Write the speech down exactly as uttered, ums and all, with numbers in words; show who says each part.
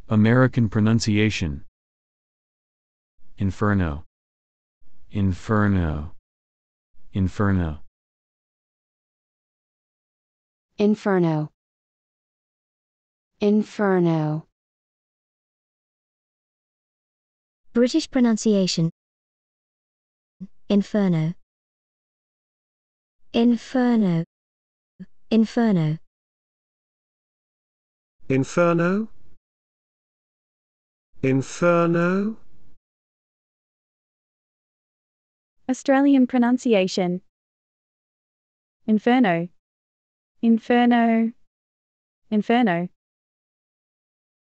Speaker 1: American pronunciation. Inferno. Inferno. Inferno.
Speaker 2: Inferno. Inferno.
Speaker 3: British pronunciation. Inferno. Inferno. Inferno.
Speaker 4: Inferno. Inferno.
Speaker 5: Australian pronunciation. Inferno. Inferno. Inferno.